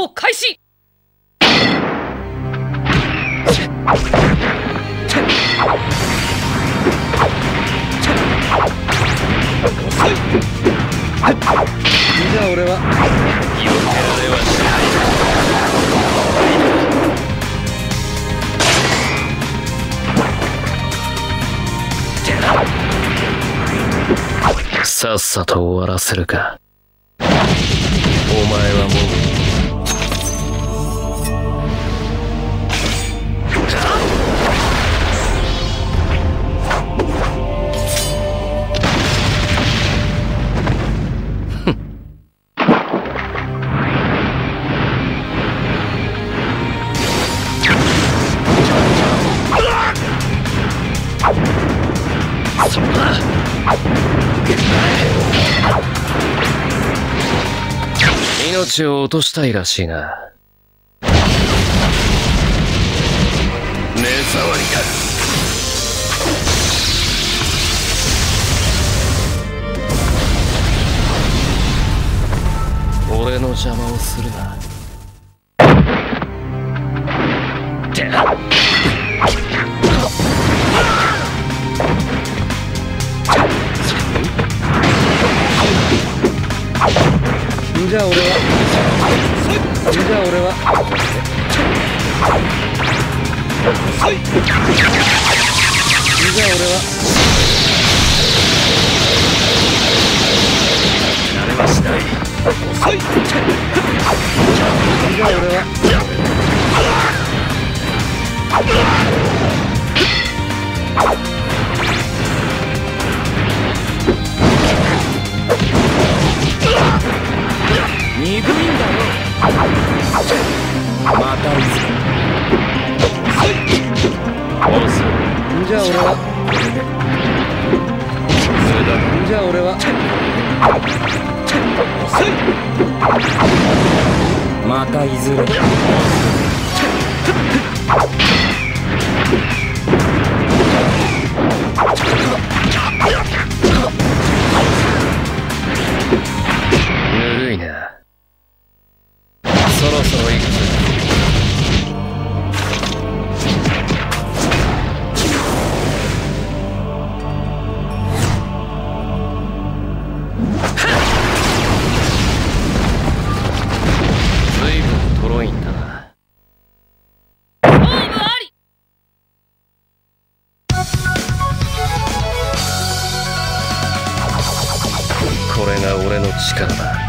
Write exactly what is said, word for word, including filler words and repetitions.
動開始。 じゃあ俺は避けられはしない。さっさと終わらせるか。お前はもう命を落としたいらしいな。目障りか。俺の邪魔をするな。じゃあ俺はじゃあ俺はじゃあ俺は慣れはしない。遅い。じゃあ俺は鈍いんだよ。またいずれ。じゃあ俺はじゃあ俺はまたいずれ。ぬるいな。そろそろ行くぞ。随分とろいんだな。 勝負あり。 これが俺の力だ。